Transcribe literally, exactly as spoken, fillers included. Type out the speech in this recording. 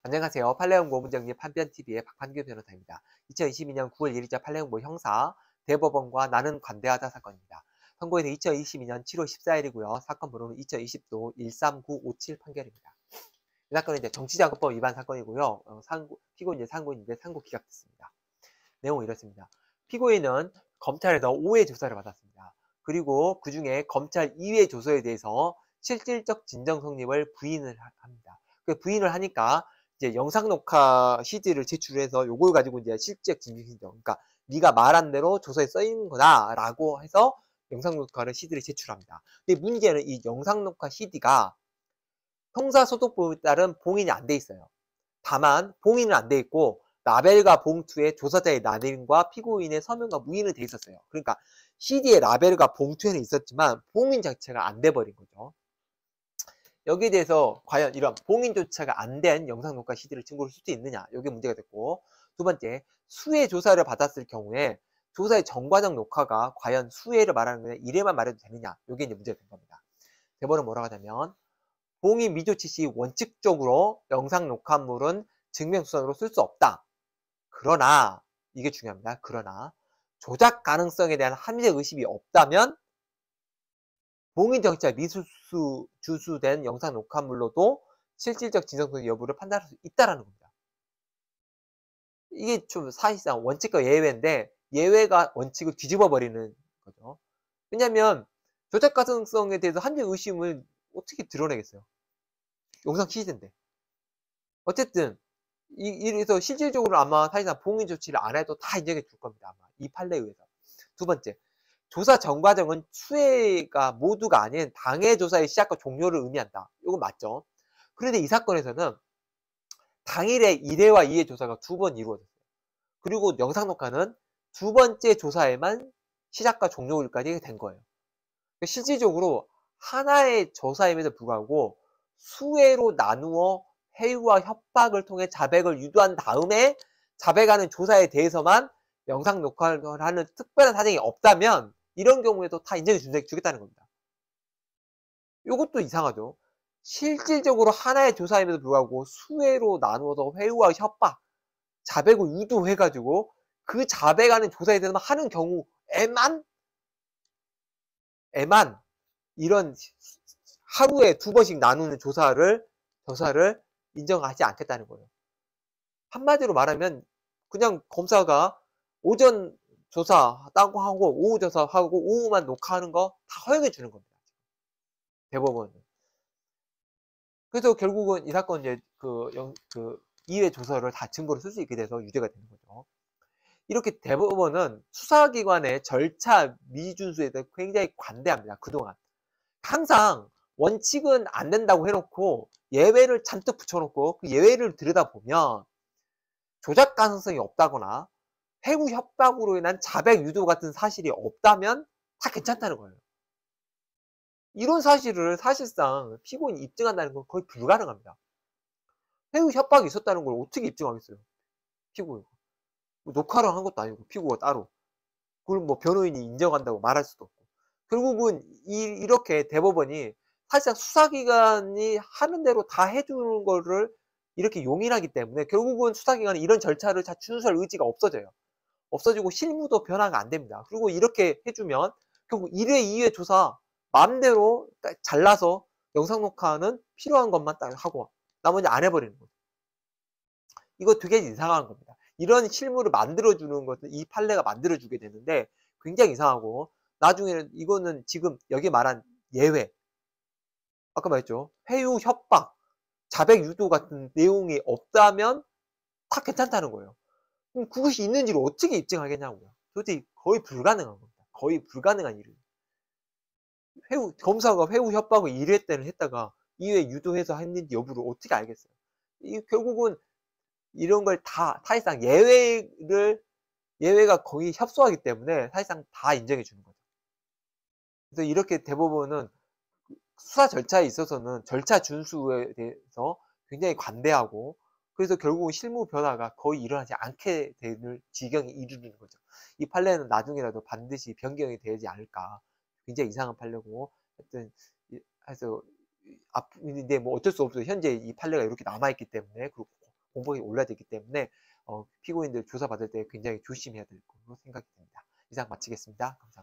안녕하세요. 판례연구 문정리 판변티비의 박판규 변호사입니다. 이천이십이년 구월 일일자 판례연구 형사 대법원과 나는 관대하다 사건입니다. 선고일은 이천이십이년 칠월 십사일이고요. 사건 번호는 이천이십도 일삼구오칠 판결입니다. 이 사건은 이제 정치자금법 위반 사건이고요. 어, 상고, 피고인이 상고인인데 상고 기각됐습니다. 내용은 이렇습니다. 피고인은 검찰에서 오회 조사를 받았습니다. 그리고 그 중에 검찰 이회 조서에 대해서 실질적 진정 성립을 부인을 합니다. 그 부인을 하니까 이제 영상 녹화 씨디를 제출해서 요걸 가지고 이제 실질적 진정 신청, 그러니까 네가 말한 대로 조서에 써 있는 거다라고 해서 영상 녹화를 씨디를 제출합니다. 근데 문제는 이 영상 녹화 씨디가 형사소득법에 따른 봉인이 안 돼 있어요. 다만 봉인은 안 돼 있고 라벨과 봉투에 조사자의 나름과 피고인의 서명과 무인은 돼 있었어요. 그러니까 씨디의 라벨과 봉투에는 있었지만 봉인 자체가 안 돼 버린 거죠. 여기에 대해서 과연 이런 봉인조차가 안 된 영상 녹화 씨디를 증거로 쓸 수 있느냐, 이게 문제가 됐고, 두 번째, 수혜 조사를 받았을 경우에 조사의 전과적 녹화가 과연 수혜를 말하는 거냐, 이래만 말해도 되느냐, 이게 이제 문제가 된 겁니다. 대법원은 뭐라고 하냐면, 봉인 미조치 시 원칙적으로 영상 녹화물은 증명수단으로 쓸 수 없다. 그러나, 이게 중요합니다. 그러나 조작 가능성에 대한 합리적 의심이 없다면 봉인 정치와 미수수 주수된 영상 녹화물로도 실질적 진정성 여부를 판단할 수 있다라는 겁니다. 이게 좀 사실상 원칙과 예외인데 예외가 원칙을 뒤집어 버리는 거죠. 왜냐하면 조작 가능성에 대해서 합리적 의심을 어떻게 드러내겠어요? 영상 씨디인데. 어쨌든 이, 이래서 실질적으로 아마 사실상 봉인 조치를 안 해도 다 인정해 줄 겁니다. 아마 이 판례에 의해서. 두 번째, 조사 전 과정은 수혜가 모두가 아닌 당해 조사의 시작과 종료를 의미한다. 이건 맞죠. 그런데 이 사건에서는 당일에 일 회와 이 회 조사가 두 번 이루어졌어요. 그리고 영상 녹화는 두 번째 조사에만 시작과 종료일까지 된 거예요. 실질적으로 하나의 조사임에도 불구하고 수회로 나누어 회유와 협박을 통해 자백을 유도한 다음에 자백하는 조사에 대해서만 영상 녹화를 하는 특별한 사정이 없다면 이런 경우에도 다 인정해 주겠다는 겁니다. 이것도 이상하죠. 실질적으로 하나의 조사임에도 불구하고 수회로 나누어서 회유와 협박, 자백을 유도해가지고 그 자백하는 조사에 대해서만 하는 경우에만 에만 이런 하루에 두 번씩 나누는 조사를 조사를 인정하지 않겠다는 거예요. 한마디로 말하면 그냥 검사가 오전 조사하고 하고 오후 조사하고 오후만 녹화하는 거 다 허용해 주는 겁니다. 대법원은. 그래서 결국은 이 사건 이제 그, 영, 그 이 회 조서를 다 증거로 쓸 수 있게 돼서 유죄가 되는 거죠. 이렇게 대법원은 수사기관의 절차 미준수에 대해 굉장히 관대합니다. 그동안. 항상 원칙은 안 된다고 해놓고 예외를 잔뜩 붙여놓고 그 예외를 들여다보면 조작 가능성이 없다거나 회유 협박으로 인한 자백 유도 같은 사실이 없다면 다 괜찮다는 거예요. 이런 사실을 사실상 피고인이 입증한다는 건 거의 불가능합니다. 회유 협박이 있었다는 걸 어떻게 입증하겠어요? 피고인. 뭐 녹화를 한 것도 아니고 피고가 따로. 그걸 뭐 변호인이 인정한다고 말할 수도 없고. 결국은 이, 이렇게 대법원이 사실상 수사기관이 하는 대로 다 해주는 거를 이렇게 용인하기 때문에 결국은 수사기관이 이런 절차를 다 준수할 의지가 없어져요. 없어지고 실무도 변화가 안 됩니다. 그리고 이렇게 해주면 결국 일 회, 이 회 조사 마음대로 잘라서 영상 녹화는 필요한 것만 딱 하고 나머지 안 해버리는 거죠. 이거 되게 이상한 겁니다. 이런 실무를 만들어주는 것은 이 판례가 만들어주게 되는데 굉장히 이상하고 나중에는 이거는 지금 여기 말한 예외, 아까 말했죠. 회유, 협박, 자백 유도 같은 내용이 없다면 다 괜찮다는 거예요. 그럼 그것이 있는지를 어떻게 입증하겠냐고요. 도대체 거의 불가능한 겁니다. 거의 불가능한 일이에요. 회유, 검사가 회유 협박을 일 회 때는 했다가 이 회 유도해서 했는지 여부를 어떻게 알겠어요. 이 결국은 이런 걸 다 사실상 예외를 예외가 거의 협소하기 때문에 사실상 다 인정해 주는 거죠. 그래서 이렇게 대법원은 수사 절차에 있어서는 절차 준수에 대해서 굉장히 관대하고 그래서 결국은 실무 변화가 거의 일어나지 않게 되는 지경에 이르는 거죠. 이 판례는 나중에라도 반드시 변경이 되지 않을까. 굉장히 이상한 판례고 하여튼 해서 앞인데 뭐 어쩔 수 없어요. 현재 이 판례가 이렇게 남아있기 때문에 그렇고 공범이 올라야 되기 때문에 어, 피고인들 조사받을 때 굉장히 조심해야 될 거로 생각이 듭니다. 이상 마치겠습니다. 감사합니다.